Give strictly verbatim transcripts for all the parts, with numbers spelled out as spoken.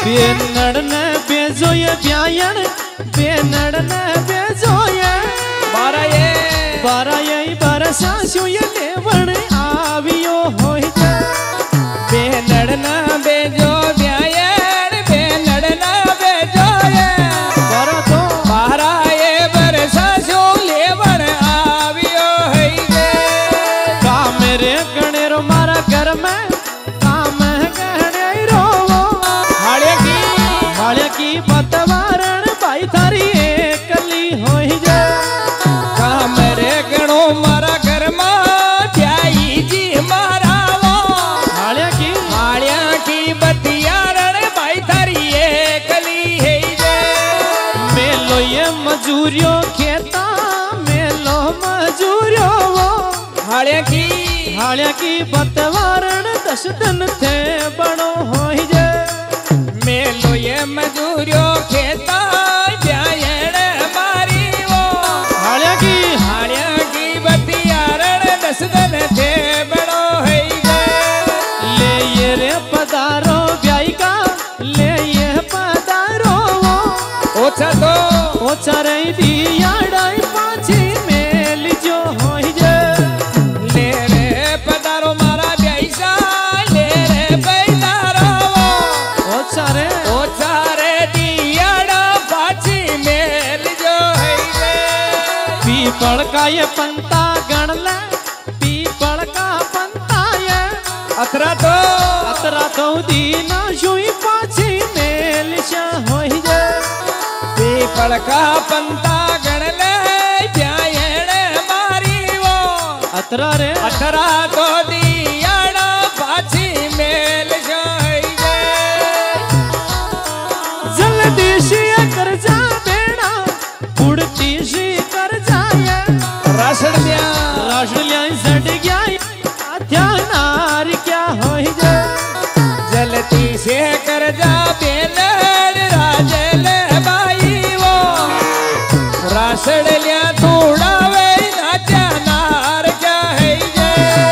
बेनड़ ने बेजोये ब्यायन बेनड़ ने बेजोये बारा ये बारा ये बरसा सुये लेवण आवियो होई जे बेनड़ ना बेजो ब्यायन बेनड़ ना बेजोये बारा तो बारा ये बरसा सु लेवण आवियो होई जे का मेरे गणेरो मारा घर में की पतवारण भाई थारी एकली होई जे का मेरे गणो मारा घर में ध्याई जी मारा वो हालिया की हालिया की बतियारण भाई थारी एकली है जे मेलो ये मजूरियों खेता मेलो मजूरियों वो हालिया की हालिया की पतवारण दस दिन थे बड़ो होई जे मेलो ये मजूरियों खेता ब्यायण मारी वो हालिया की हालिया की बतियारण दस दिन थे बड़ो है ले ये रे पधारो ब्याई का ले ये पधारो वो ओछा तो ओछा रही दियाड़ाई पाछी मेल जो होई जे ले रे पधारो मारा ब्याई सा ले रे पधारो वो ओछा रे पीपल का ये पंता गण ले पीपल का पंता ये अतरा तो अतरा तो दीना शुई पाछी मेल शा होई जे पीपल का पंता गण ले ब्यायण मारी वो अतरा रे अतरा तो दियाड़ा पाछी मेल शा होई जे जल्दी सी कर जा बेड़ा उड़ती सी कर जाए राशड़ लिया राशड़ लिया सड़ गया आध्या नार क्या होई जे जलती से कर जा बेलड़ राजल बाई वो राशड़ लिया तूड़ा वे नाचा नार क्या है जे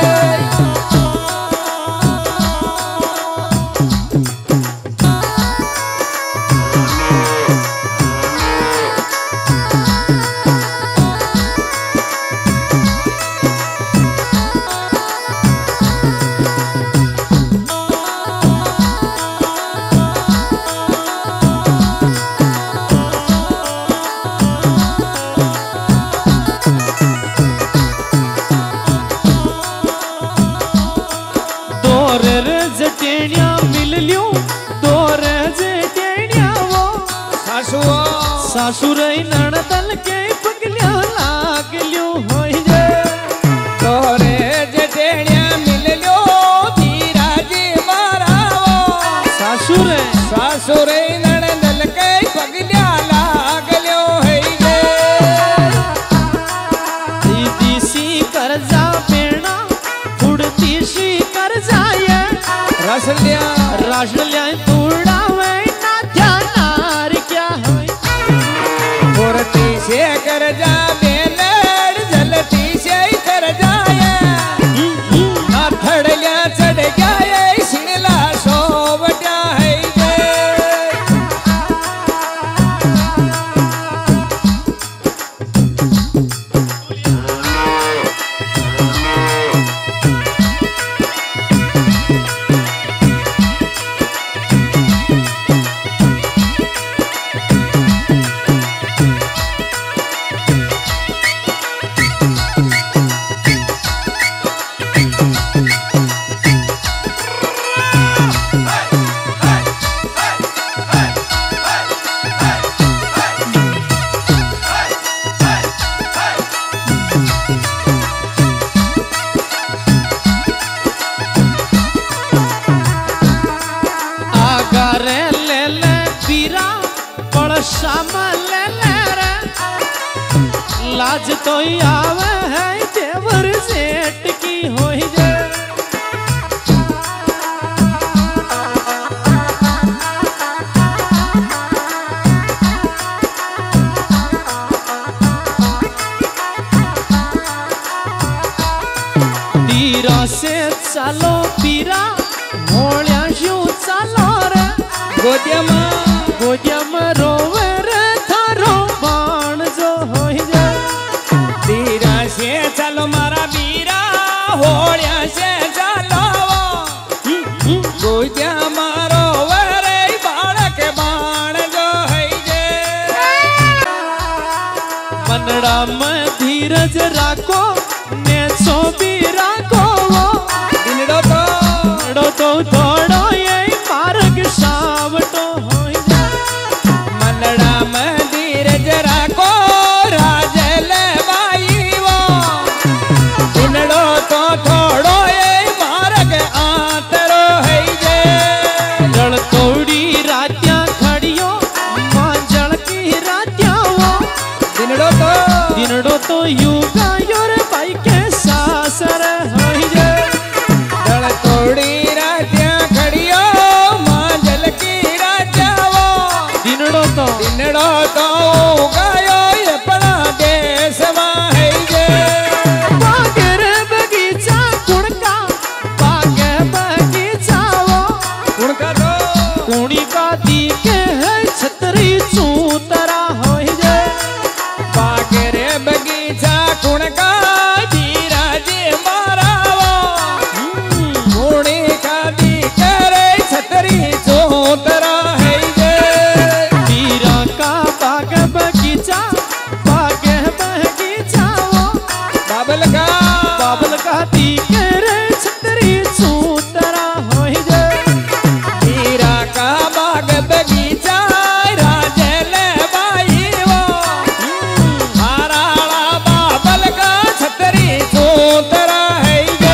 सासुर नड़दल के पगलिया लाग लियो होई जे तोरे जटेड़िया मिल लो धीरा जी मारा वो सासुर सासुर नड़दल के पगलिया लाग लियो है जे दीदी सी कर जा पेड़ा उड़ती सी कर जाए रस लिया रस लिया तूड़ा वे ना ध्यानार क्या होई पुरती से कर जा बेलड़ जलती से कर जाए अथड़ लिया चढ़ गया सिंगला सोवटा है जे लाज तो आवे है देवर सेठ की होई जे तीरा से चलो पीरा मोलिया शू चलो रे गोदियामा गोदियामा रोवे रे थारो बाण जो होई जे धीरा से चलो मारा बीरा होड़िया से चलो गोदियामा रोवे रे बालक बाण जो है जे मनड़ा में धीरज राखो ने सो भी राखो दिनड़ो तो थोड़ो तो थोड़ो ये मार्ग सावटो होई जे मनड़ा में धीरज राखो राजल बाई वो दिनड़ो तो थोड़ो ये मार्ग आतरो है जे जल तोड़ी रात्या खड़ियो मां जल की रात्या वो दिनड़ो तो दिनड़ो तो युगा योर भाई के सासर होई जे जल तोड़ी रात्या खड़ियो मां जल की राजावो दिनड़ो तो दिनड़ो तो गायो अपना देश में है जे बागर बगीचा कुणका बागे बगीचा वो उनका तो कुणी का दी के है छतरी चूतरा होई जे बागरे बगीचा कुणका धीरा जी मारावो कुणी का दी करे छतरी चोतरा है जे वीरा का बाग बगीचा बागे बगीचा वो बाबल का बाबल का दी के रे छतरी चूतरा होई जे धीरा का बाग बगीचा राजल बाई वो हाराला बाबल का छतरी चोतरा है जे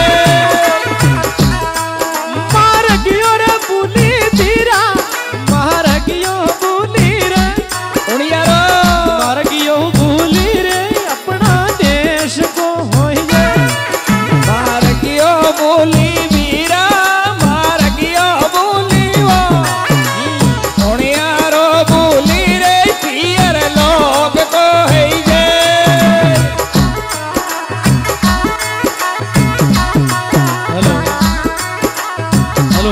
मार गयो रे बुली धीरा मार गयो बुली रे उनियारो मार गयो बुली रे अपना देश को होई जे मार गियो बोली वीरा मार गियो बोली वो उनियारो बोली रे पियर लोग को है जे हेलो हेलो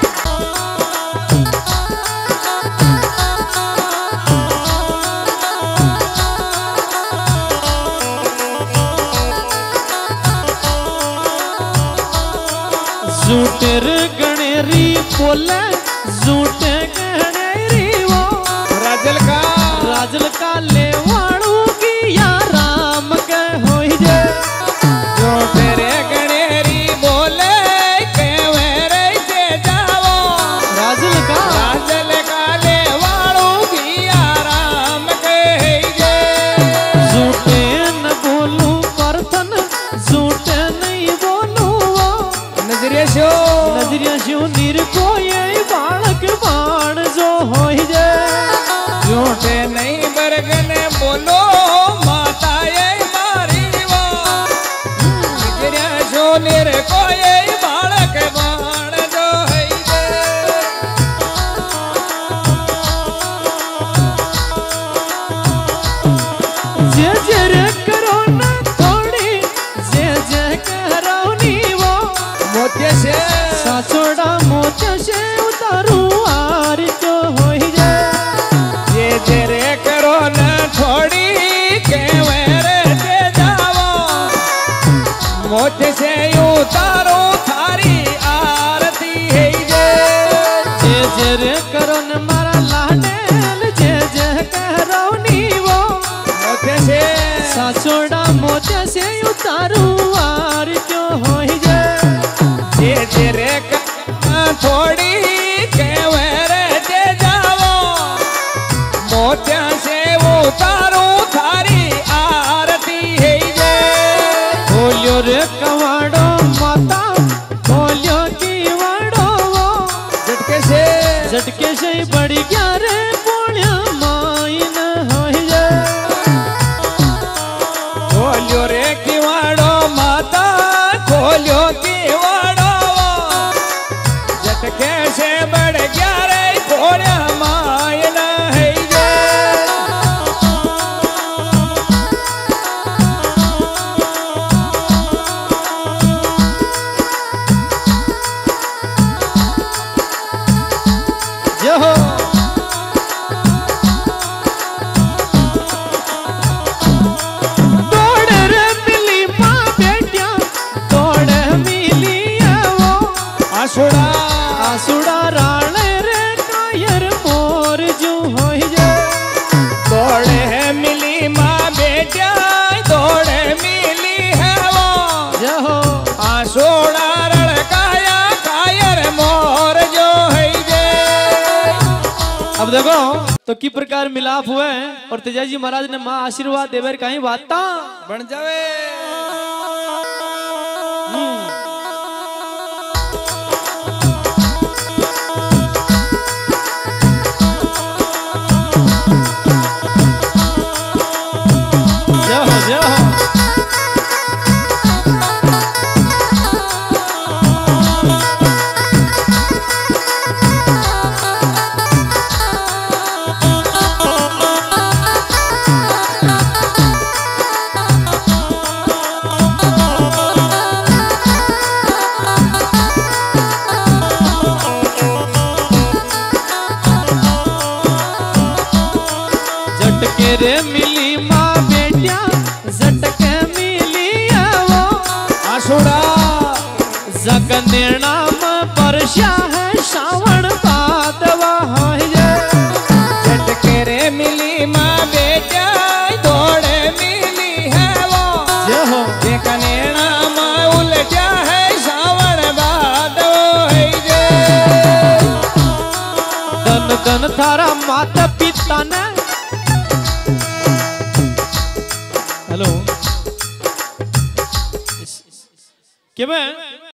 झूठेर गणेरी बोले झूठे गणेरी वो राजल का राजल का लेवाड़ू की या राम के होई जे जो तेरे गणेरी बोले के वेरे से जाओ राजल का राजल का ले वाड़ू की आराम के है जे झूठे न बोलू परथन झूठे नहीं बोलू वो नजरिया शो नजरिया शिव नीर को ये बालक बाण जो होई जे झूठे नहीं बरगन बोलो माता ये मारी वो नजरिया शो निर को ये बालक बाण जो है जे जे जे रे करो न थोड़ी जे जे करो नी वो मोत्य से साचोड़ा मोचा से उतारू आर जो होई जे ये तेरे करो न थोड़ी के वेरे से जाओ मोत्य से उतारो थारी आरती है जे जे जे रे करो न मारा लाडेल जे जे करो नी वो मोत्य से साचोड़ा मोचा से उतारू आर जो होई जे ये तेरे करो थोड़ी के वेरे से जाओ मोत्य से उतारो थारी आरती है जे बोलियो रे कवाड़ो माता बोलियो की वाड़ो वो झटके से झटके से बड़ी क्या रे पुण्य माई न होई जे खोलियो रे किवाड़ो माता खोलियो किवाड़ो झटके से बढ़ गया रे खोलिया मायन है जे जय हो। अब देखो तो की प्रकार मिलाप हुए और तेजाजी महाराज ने माँ आशीर्वाद देवर कहीं बात बन जावे। झटके रे मिली माँ बेटिया झटके मिली है वो आशुड़ा जगनेणा में परशा है श्रावण भादवा है। झटके रे मिली माँ बेटिया दौड़े मिली है वो जो जगनेणा में उलझा है श्रावण भादवा है जे। धन धन थारा माता पिता ने हेलो के मैं